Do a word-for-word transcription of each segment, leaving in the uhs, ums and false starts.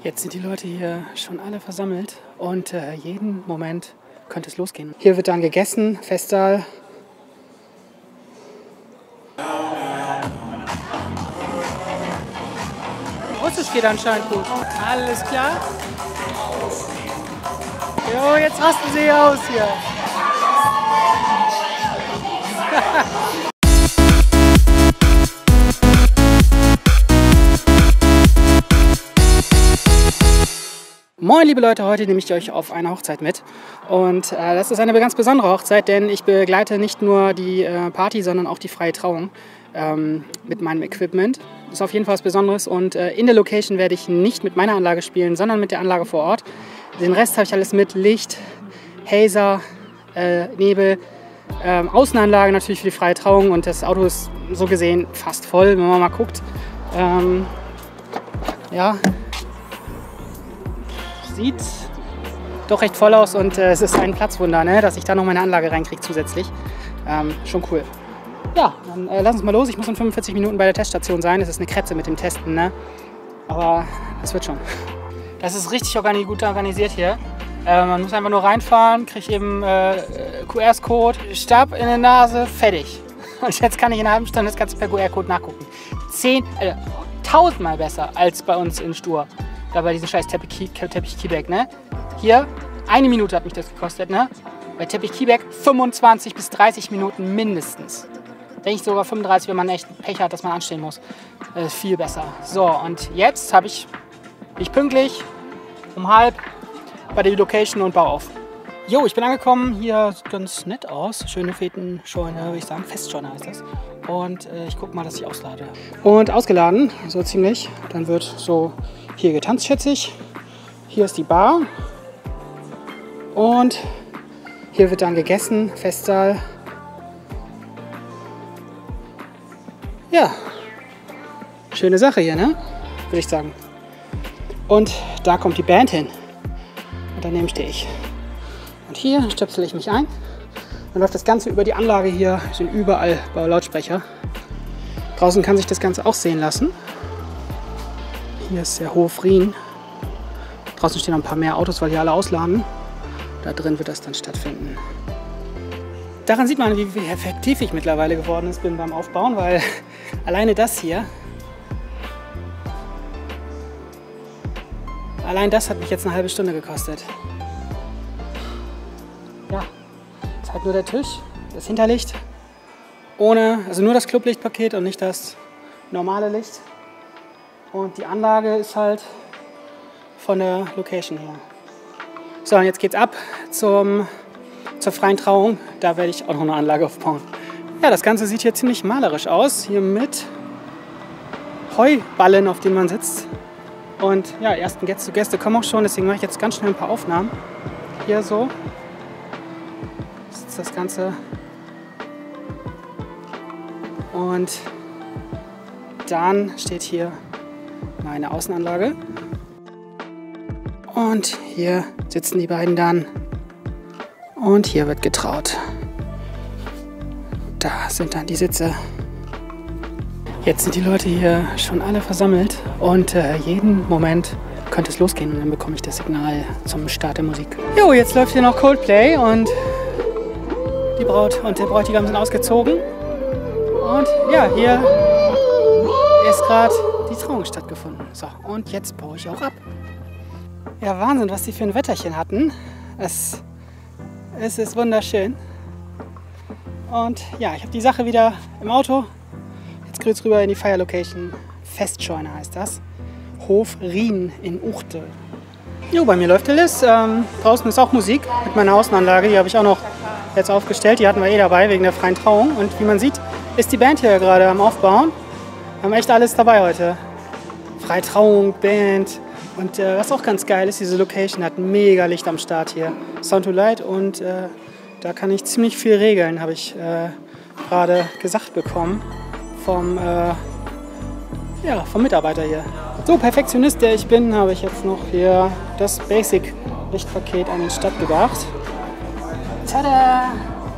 Jetzt sind die Leute hier schon alle versammelt und äh, jeden Moment könnte es losgehen. Hier wird dann gegessen, Festsaal. Russisch geht anscheinend gut. Alles klar. Jo, jetzt rasten sie aus hier. Moin liebe Leute, heute nehme ich euch auf eine Hochzeit mit und äh, das ist eine ganz besondere Hochzeit, denn ich begleite nicht nur die äh, Party, sondern auch die freie Trauung ähm, mit meinem Equipment. Das ist auf jeden Fall was Besonderes und äh, in der Location werde ich nicht mit meiner Anlage spielen, sondern mit der Anlage vor Ort. Den Rest habe ich alles mit, Licht, Hazer, äh, Nebel, äh, Außenanlage natürlich für die freie Trauung und das Auto ist so gesehen fast voll, wenn man mal guckt. Ähm, ja. Sieht doch recht voll aus und äh, es ist ein Platzwunder, ne, dass ich da noch meine Anlage reinkriege zusätzlich. Ähm, schon cool. Ja, dann äh, lass uns mal los. Ich muss in fünfundvierzig Minuten bei der Teststation sein. Es ist eine Kretze mit dem Testen, ne? Aber das wird schon. Das ist richtig organi gut organisiert hier. Äh, man muss einfach nur reinfahren, kriegt eben äh, Q R-Code, Stab in der Nase, fertig. Und jetzt kann ich in einer halben Stunde das Ganze per Q R-Code nachgucken. Zehn, äh, tausendmal besser als bei uns in Stur. Da bei diesem scheiß Teppich, Teppich Kiebeck, ne? Hier, eine Minute hat mich das gekostet, ne? Bei Teppich Kiebeck fünfundzwanzig bis dreißig Minuten mindestens. Denke ich sogar fünfunddreißig, wenn man echt Pech hat, dass man anstehen muss. Das ist viel besser. So, und jetzt habe ich, bin ich pünktlich um halb bei der Location und baue auf. Jo, ich bin angekommen. Hier sieht ganz nett aus. Schöne Fetenscheune, würde ich sagen. Festscheune heißt das. Und äh, ich gucke mal, dass ich auslade. Und ausgeladen, so ziemlich. Dann wird so hier getanzt, schätze ich. Hier ist die Bar. Und hier wird dann gegessen, Festsaal. Ja, schöne Sache hier, ne? Würde ich sagen. Und da kommt die Band hin. Und daneben stehe ich. Und hier stöpsel ich mich ein. Dann läuft das Ganze über die Anlage hier. Sind überall Lautsprecher. Draußen kann sich das Ganze auch sehen lassen. Hier ist der Hof Rien. Draußen stehen noch ein paar mehr Autos, weil hier alle ausladen. Da drin wird das dann stattfinden. Daran sieht man, wie effektiv ich mittlerweile geworden bin beim Aufbauen, weil alleine das hier, allein das hat mich jetzt eine halbe Stunde gekostet. Ja, jetzt halt nur der Tisch, das Hinterlicht, ohne, also nur das Clublichtpaket und nicht das normale Licht. Und die Anlage ist halt von der Location her. So, und jetzt geht's ab zum, zur freien Trauung. Da werde ich auch noch eine Anlage aufbauen. Ja, das Ganze sieht hier ziemlich malerisch aus. Hier mit Heuballen, auf denen man sitzt. Und ja, ersten Gäste, Gäste kommen auch schon, deswegen mache ich jetzt ganz schnell ein paar Aufnahmen. Hier so sitzt das Ganze. Und dann steht hier meine Außenanlage. Und hier sitzen die beiden dann. Und hier wird getraut. Da sind dann die Sitze. Jetzt sind die Leute hier schon alle versammelt. Und äh, jeden Moment könnte es losgehen. Und dann bekomme ich das Signal zum Start der Musik. Jo, jetzt läuft hier noch Coldplay. Und die Braut und der Bräutigam sind ausgezogen. Und ja, hier ist gerade die Trauung stattgefunden. So, und jetzt baue ich auch ab. Ja, Wahnsinn, was die für ein Wetterchen hatten. Es, es ist wunderschön. Und ja, ich habe die Sache wieder im Auto. Jetzt geht's rüber in die Fire Location. Festscheune heißt das. Hof Rien in Uchte. Jo, bei mir läuft alles. Ähm, draußen ist auch Musik mit meiner Außenanlage. Die habe ich auch noch jetzt aufgestellt. Die hatten wir eh dabei wegen der freien Trauung. Und wie man sieht, ist die Band hier gerade am Aufbauen. Wir haben echt alles dabei heute. Freie Trauung, Band. Und äh, was auch ganz geil ist, diese Location hat mega Licht am Start hier. Sound to Light und äh, da kann ich ziemlich viel regeln, habe ich äh, gerade gesagt bekommen vom, äh, ja, vom Mitarbeiter hier. So Perfektionist, der ich bin, habe ich jetzt noch hier das Basic-Lichtpaket an den Start gebracht. Tada!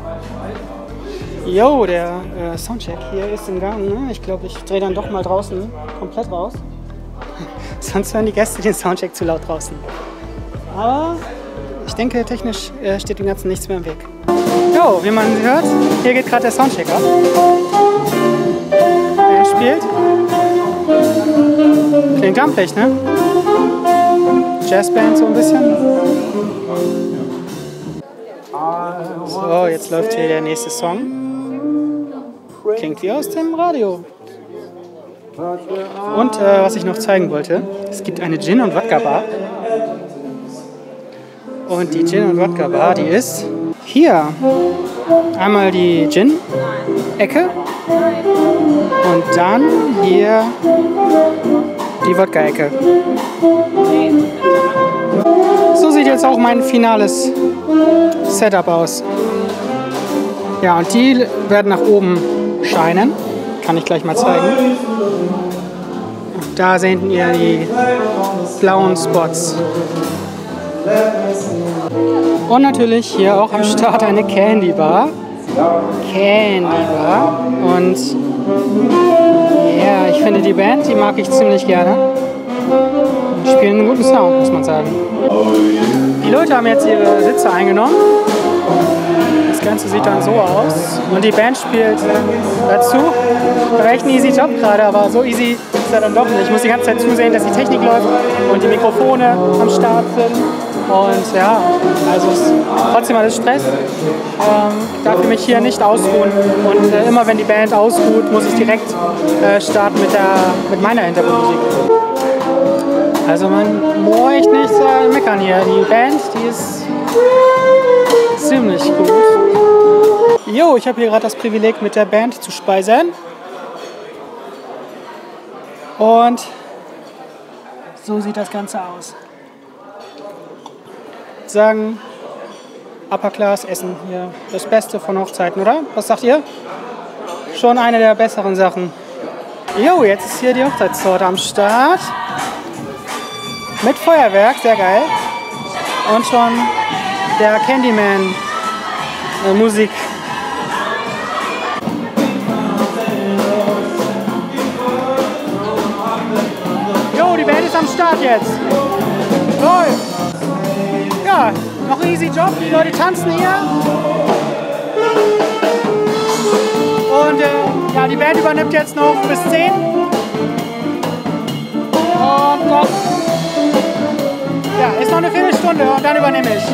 Jo, der äh, Soundcheck hier ist im Gang. Ne? Ich glaube, ich drehe dann doch mal draußen komplett raus. sonst hören die Gäste den Soundcheck zu laut draußen. Aber ich denke, technisch äh, steht dem Ganzen nichts mehr im Weg. Jo, wie man hört, hier geht gerade der Soundcheck ab. Wer spielt? Klingt amtlich, ne? Jazzband so ein bisschen. So, jetzt läuft hier der nächste Song. Klingt wie aus dem Radio. Und äh, was ich noch zeigen wollte, es gibt eine Gin- und Wodka-Bar. Und die Gin- und Wodka-Bar, die ist hier. Einmal die Gin-Ecke und dann hier die Wodka-Ecke. So sieht jetzt auch mein finales Setup aus. Ja, und die werden nach oben scheinen. Kann ich gleich mal zeigen. Da seht ihr die blauen Spots. Und natürlich hier auch am Start eine Candy Bar. Candy Bar. Und ja, ich finde die Band, die mag ich ziemlich gerne. Die spielen einen guten Sound, muss man sagen. Die Leute haben jetzt ihre Sitze eingenommen. Das Ganze sieht dann so aus. Und die Band spielt dazu. War echt ein easy Job gerade, aber so easy ist er dann doch nicht. Ich muss die ganze Zeit zusehen, dass die Technik läuft und die Mikrofone am Start sind. Und ja, also es ist trotzdem alles Stress. Ähm, ich darf mich hier nicht ausruhen. Und äh, immer wenn die Band ausruht, muss ich direkt äh, starten mit, der, mit meiner Hintergrundmusik. Also man bräuchte nicht äh, meckern hier. Die Band, die ist ziemlich gut. Jo, ich habe hier gerade das Privileg, mit der Band zu speisen. Und so sieht das Ganze aus. Sagen, Upper Class Essen hier. Das Beste von Hochzeiten, oder? Was sagt ihr? Schon eine der besseren Sachen. Jo, jetzt ist hier die Hochzeitstorte am Start. Mit Feuerwerk, sehr geil. Und schon der Candyman äh, Musik. Jo, die Band ist am Start jetzt. Läuft. Ja, noch ein easy Job. Die Leute tanzen hier. Und äh, ja, die Band übernimmt jetzt noch bis zehn. Und noch. Ja, ist noch eine Viertelstunde und dann übernehme ich.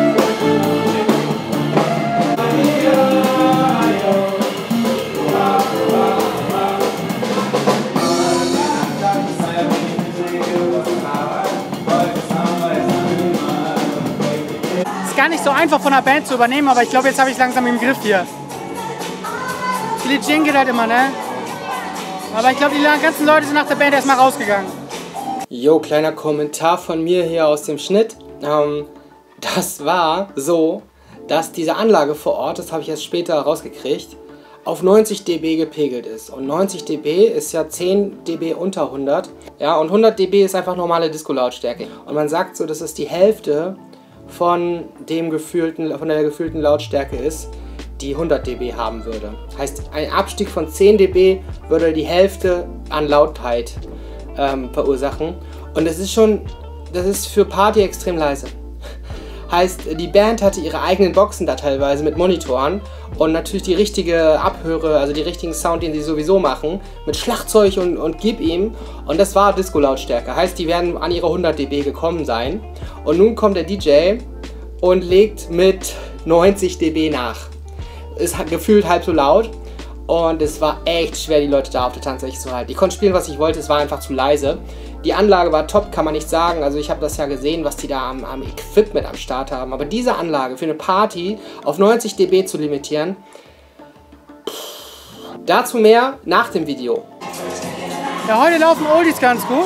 Ist gar nicht so einfach von der Band zu übernehmen, aber ich glaube, jetzt habe ich es langsam im Griff hier. Billie Jean geht halt immer, ne? Aber ich glaube, die ganzen Leute sind nach der Band erstmal rausgegangen. Jo, kleiner Kommentar von mir hier aus dem Schnitt. Ähm, das war so, dass diese Anlage vor Ort, das habe ich erst später rausgekriegt, auf neunzig Dezibel gepegelt ist. Und neunzig Dezibel ist ja zehn Dezibel unter hundert. Ja, und hundert Dezibel ist einfach normale Disco-Lautstärke. Und man sagt so, dass es die Hälfte von, dem gefühlten, von der gefühlten Lautstärke ist, die hundert Dezibel haben würde. Heißt, ein Abstieg von zehn Dezibel würde die Hälfte an Lautheit ähm, verursachen. Und das ist schon, das ist für Party extrem leise. Heißt, die Band hatte ihre eigenen Boxen da teilweise mit Monitoren und natürlich die richtige Abhöre, also die richtigen Sound, den sie sowieso machen, mit Schlagzeug und, und gib ihm. Und das war Disco-Lautstärke. Heißt, die werden an ihre hundert Dezibel gekommen sein. Und nun kommt der D J und legt mit neunzig Dezibel nach. Ist gefühlt halb so laut. Und es war echt schwer, die Leute da auf der Tanzfläche zu halten. Ich konnte spielen, was ich wollte, es war einfach zu leise. Die Anlage war top, kann man nicht sagen. Also ich habe das ja gesehen, was die da am, am Equipment am Start haben. Aber diese Anlage für eine Party auf neunzig Dezibel zu limitieren, pff, dazu mehr nach dem Video. Ja, heute laufen Oldies ganz gut.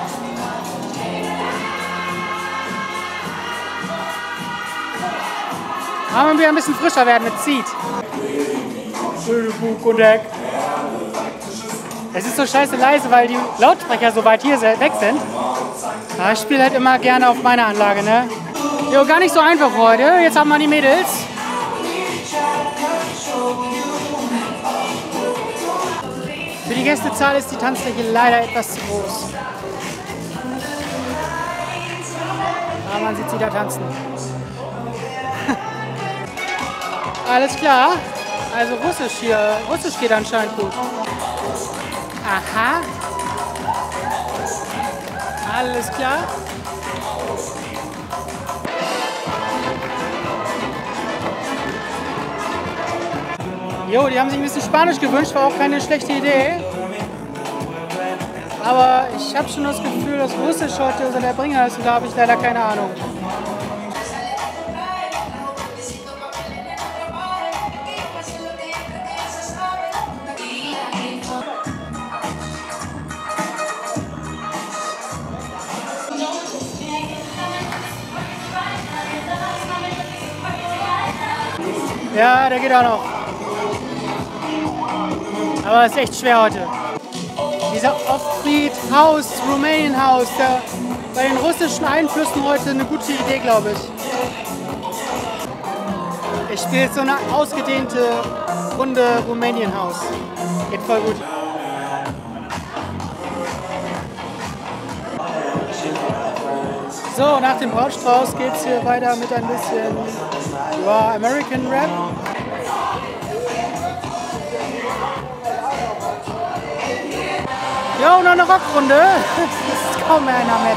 Aber wir ein bisschen frischer werden mit Seed. Es ist so scheiße leise, weil die Lautsprecher so weit hier weg sind. Ja, ich spiele halt immer gerne auf meiner Anlage, ne? Jo, gar nicht so einfach heute. Jetzt haben wir die Mädels. Für die Gästezahl ist die Tanzfläche leider etwas zu groß. Aber man sieht sie da tanzen. Alles klar. Also Russisch hier. Russisch geht anscheinend gut. Aha. Alles klar. Jo, die haben sich ein bisschen Spanisch gewünscht, war auch keine schlechte Idee. Aber ich habe schon das Gefühl, dass Russisch heute so der Bringer ist und da habe ich leider keine Ahnung. Ja, der geht auch noch. Aber es ist echt schwer heute. Dieser Offbeat House, Romanian House, der bei den russischen Einflüssen heute eine gute Idee, glaube ich. Ich spiele jetzt so eine ausgedehnte Runde Romanian House. Geht voll gut. So, nach dem Brautstrauß geht es hier weiter mit ein bisschen ja, American Rap. Ja, und noch eine Rockrunde. Das ist kaum mehr einer mehr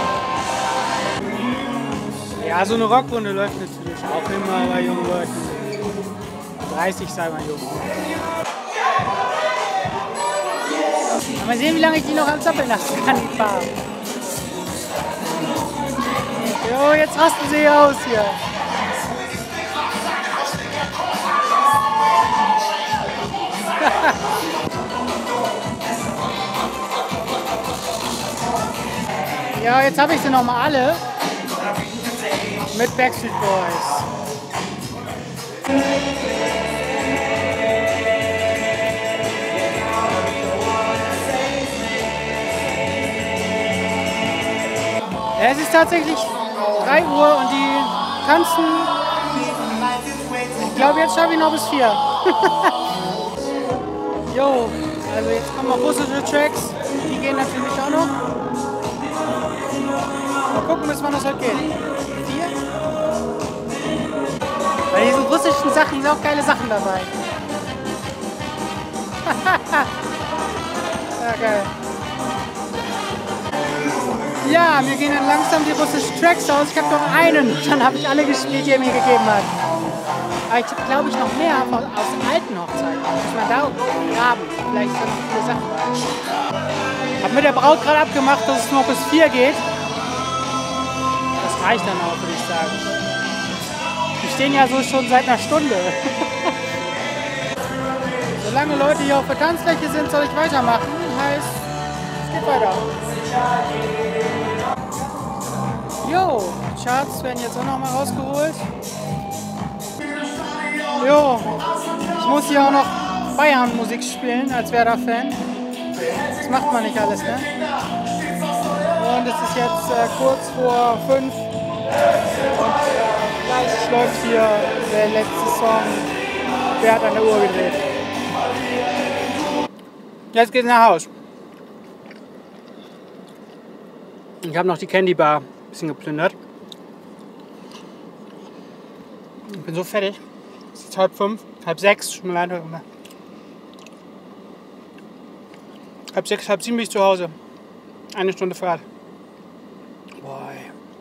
da. Ja, so eine Rockrunde läuft natürlich auch immer bei jungen Leuten. dreißig sei mal jung. Mal sehen, wie lange ich die noch am Zappeln lassen kann, die Farbe. Jo, jetzt rasten sie aus hier. Ja, jetzt habe ich sie noch mal alle mit Backstreet Boys. Es ist tatsächlich drei Uhr und die tanzen. Ich glaube, jetzt schaffe ich noch bis vier. Jo, also jetzt kommen noch russische Tracks. Die gehen natürlich auch noch. Mal gucken, bis wann das heute geht. Vier? Bei diesen russischen Sachen sind auch geile Sachen dabei. Ja, geil. Ja, mir gehen dann langsam die russischen Tracks aus. Ich habe noch einen, dann habe ich alle gespielt, die er mir gegeben hat. Aber ich habe, glaube ich, noch mehr aus, aus den alten Hochzeiten. Muss man da graben. Vielleicht sind noch viele Sachen. Ich habe mit der Braut gerade abgemacht, dass es noch bis vier geht. Das reicht dann auch, würde ich sagen. Wir stehen ja so schon seit einer Stunde. Solange Leute hier auf der Tanzfläche sind, soll ich weitermachen. Heißt, es geht weiter. Jo, Charts werden jetzt auch noch mal rausgeholt. Jo, ich muss hier auch noch Bayern-Musik spielen als Werder-Fan. Das macht man nicht alles, ne? Und es ist jetzt äh, kurz vor fünf. Und gleich läuft hier der letzte Song. Wer hat an der Uhr gedreht? Jetzt geht's nach Haus. Ich habe noch die Candy Bar ein bisschen geplündert. Ich bin so fertig. Es ist halb fünf, halb sechs, schon mal weiter. Halb sechs, halb sieben bin ich zu Hause. Eine Stunde Fahrt. Boah.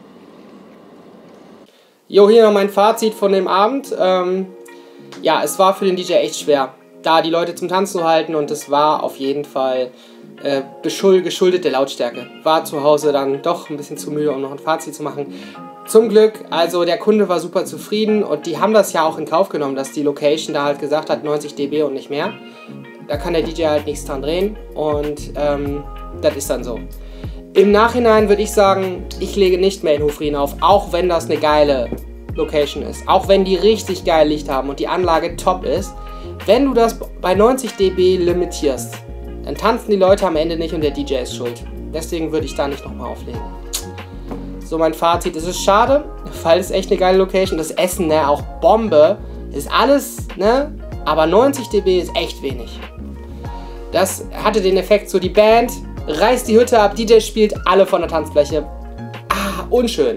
Jo, hier noch mein Fazit von dem Abend. Ähm, ja, es war für den D J echt schwer, da die Leute zum Tanzen zu halten, und es war auf jeden Fall äh, geschuldet der Lautstärke. War zu Hause dann doch ein bisschen zu müde, um noch ein Fazit zu machen. Zum Glück, also der Kunde war super zufrieden, und die haben das ja auch in Kauf genommen, dass die Location da halt gesagt hat, neunzig Dezibel und nicht mehr. Da kann der D J halt nichts dran drehen, und ähm, das ist dann so. Im Nachhinein würde ich sagen, ich lege nicht mehr in Hofrien auf, auch wenn das eine geile Location ist. Auch wenn die richtig geil Licht haben und die Anlage top ist. Wenn du das bei neunzig Dezibel limitierst, dann tanzen die Leute am Ende nicht und der D J ist schuld. Deswegen würde ich da nicht nochmal auflegen. So, mein Fazit, es ist schade, weil es echt eine geile Location, das Essen, ne, auch Bombe, ist alles, ne, aber neunzig Dezibel ist echt wenig. Das hatte den Effekt, so die Band reißt die Hütte ab, D J spielt, alle von der Tanzfläche. Ah, unschön.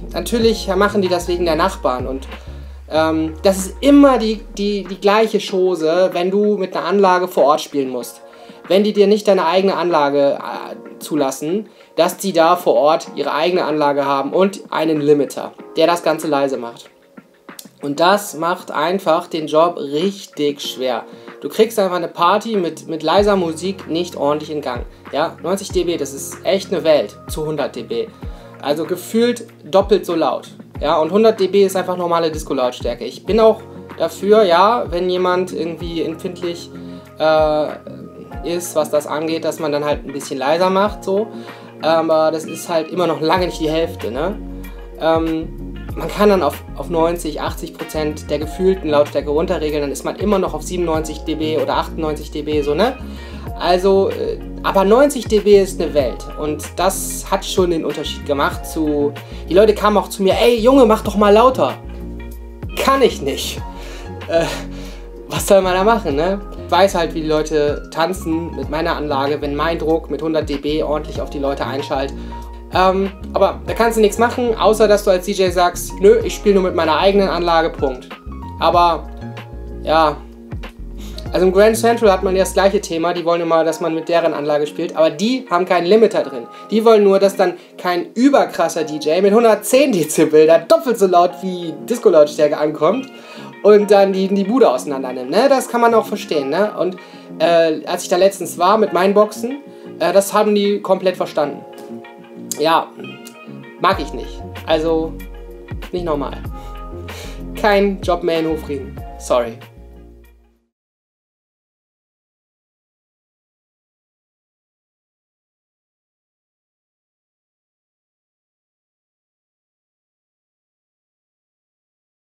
natürlich machen die das wegen der Nachbarn und ähm, das ist immer die, die, die gleiche Chose, wenn du mit einer Anlage vor Ort spielen musst. Wenn die dir nicht deine eigene Anlage äh, zulassen, dass die da vor Ort ihre eigene Anlage haben und einen Limiter, der das Ganze leise macht. Und das macht einfach den Job richtig schwer. Du kriegst einfach eine Party mit, mit leiser Musik nicht ordentlich in Gang. Ja, neunzig Dezibel, das ist echt eine Welt zu hundert Dezibel. Also gefühlt doppelt so laut. Ja, und hundert Dezibel ist einfach normale Disco-Lautstärke. Ich bin auch dafür, ja, wenn jemand irgendwie empfindlich äh, ist, was das angeht, dass man dann halt ein bisschen leiser macht, so. Aber das ist halt immer noch lange nicht die Hälfte, ne? Ähm, man kann dann auf, auf neunzig, achtzig Prozent der gefühlten Lautstärke runterregeln, dann ist man immer noch auf siebenundneunzig Dezibel oder achtundneunzig Dezibel, so, ne? Also, äh, aber neunzig Dezibel ist eine Welt und das hat schon den Unterschied gemacht zu... Die Leute kamen auch zu mir, ey Junge, mach doch mal lauter. Kann ich nicht. Äh, was soll man da machen, ne? Ich weiß halt, wie die Leute tanzen mit meiner Anlage, wenn mein Druck mit hundert Dezibel ordentlich auf die Leute einschaltet. Ähm, aber da kannst du nichts machen, außer dass du als D J sagst, nö, ich spiele nur mit meiner eigenen Anlage, Punkt. Aber, ja, also im Grand Central hat man ja das gleiche Thema, die wollen immer, dass man mit deren Anlage spielt, aber die haben keinen Limiter drin. Die wollen nur, dass dann kein überkrasser D J mit hundertzehn Dezibel, der doppelt so laut wie Disco-Lautstärke ankommt und dann die, die Bude auseinander nimmt, ne? Das kann man auch verstehen, ne? Und äh, als ich da letztens war mit meinen Boxen, äh, das haben die komplett verstanden. Ja, mag ich nicht. Also, nicht normal. Kein Job mehr in Hofrieden. Sorry.